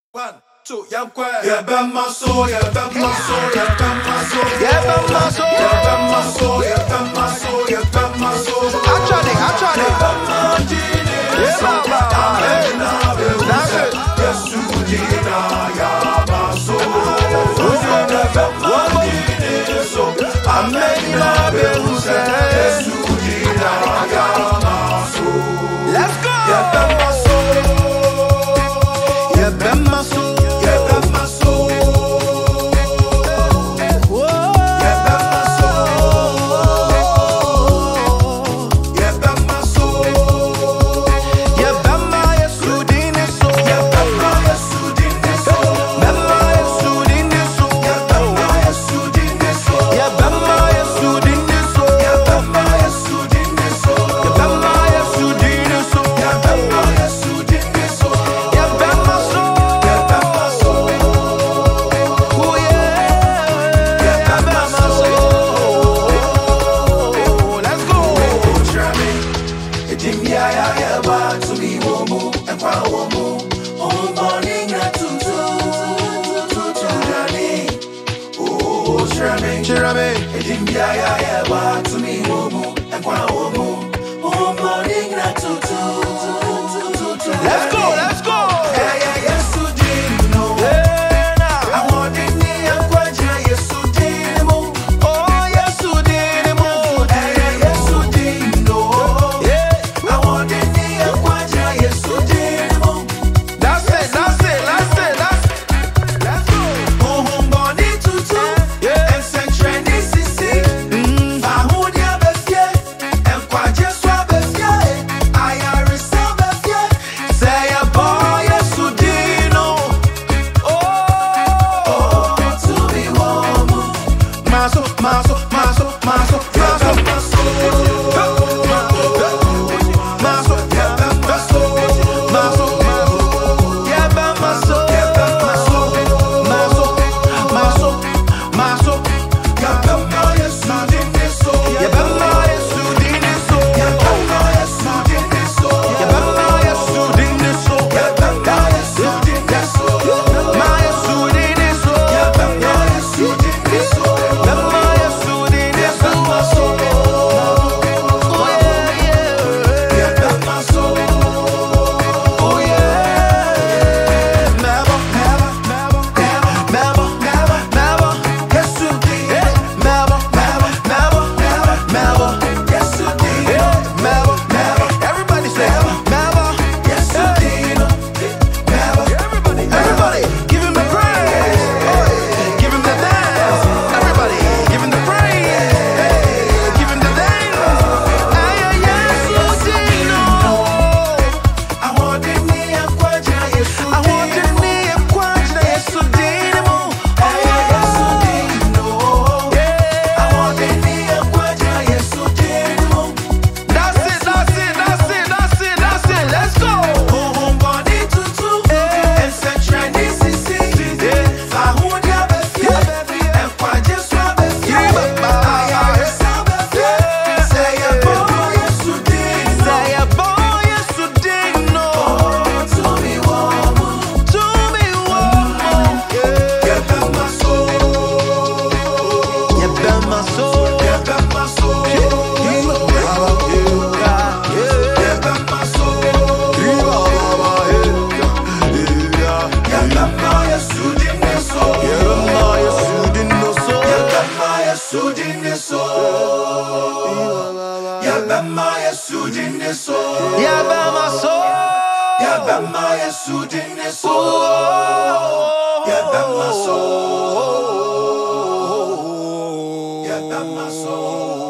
1, 2, yeah, ben MASO, yeah, ben MASO, yeah, ben MASO, yeah, ben MASO, yeah, ben MASO, yeah, ben MASO, yeah, ben MASO. I tried it. Yeah, baba, that's it. Yes, you did, yeah, MASO. I'm making a bill, yes, you did, yeah, MASO. Let's go. Yeah, ben MASO. Yeah, ben MASO. Yeah, ben MASO. Yeah, ben MASO. Yeah, ben MASO. Yeah, ben ma yesudine so. Yeah, ben ma yesudine so. Ben ma yesudine so. Yeah, ben ma yesudine so. Yeah, ben ma yesudine so. Yeah, ben ma yesudine so. Yeah, ben ma yesudine so. Yeah, ben ma yesudine so. Yeah, ben MASO. Yeah, ben MASO. Oh yeah. Yeah, ben MASO. Let's go. Trami. Ejimia ya ba to me womu and kwa womu. Oh morning na tutu. Trami. Oh Trami. Ejimia ya ba to me womu and kwa womu. Oh morning na tutu. Let's go. Yeah, yes, you did, no. I want in the aquaja, yes, you did, mo. Oh, yes, you did, mo. Yeah, yes, you did, no. I want in the aquaja, yes, you did, mo. That's it. Let's go. Home body tutu, and central sisi. Fahudia befie, and kwaje swa befie. Ayarisa befie. Say a boy, yes, you did, no. Oh, to be warm. MASO. MASO. MASO. MASO. Yeah, ben MASO. MASO. Yeah, ben MASO. MASO. Yeah, ben MASO. Yeah, ben MASO. MASO. MASO. Yeah, ben ma yesudine so. Yeah, ben ma yesudine so. Yeah, ben ma yesudine so. Yeah, ben ma yesudine so. Yeah, ben ma yesudine so. Ma yesudine so. Yeah, ben ma yesudine so. Ben ma yesudine so. MASO. Oh yeah. Yeah, ben MASO. Oh yeah. Never. Yes, you did. Never. Yes, you did. Never. Everybody say never. Yes, you did. Never. Everybody, give him the praise. Give him the dance. Everybody, give him the praise. Give him the dance. Yes, you did. I want in the aquaja, yes, you did. I want in the aquaja, yes, you did. Yes, you did. I want in the aquaja, yes, you did. That's it. Let's go. Home body tutu, and central sisi. Fahudia befie, and kwaje swa befie. Ayarisa befie. Say a boy, yes, you did. No. To me warm. Yeah, ben MASO. Yeah, ben MASO. Yeah, ben MASO. Yeah, ben MASO. Yeah, ben ma yesudine so. Yeah, ben ma yesudine so. Yeah, ben ma yesudine so. Yeah, ben ma yesudine so. Yeah, ben MASO. Yeah, ben ma yesudine so. Yeah, ben MASO. Yeah, ben MASO.